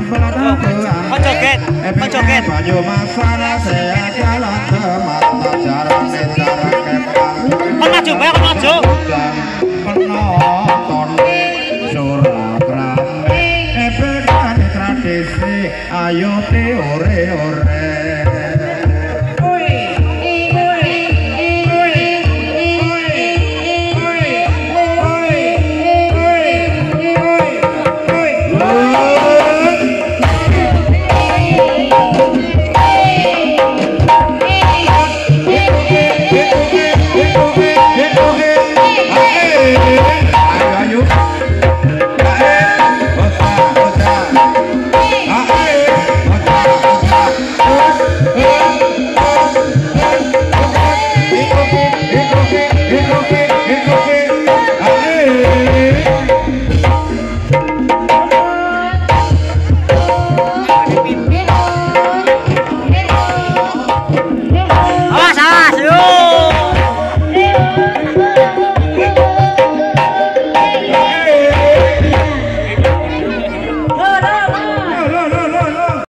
Kok joget? Kok joget? Banyu masana saya jalan temat jaran jaran Kon maju bae, kon maju. penonton suragrame ebekan tradisi ayo ore ore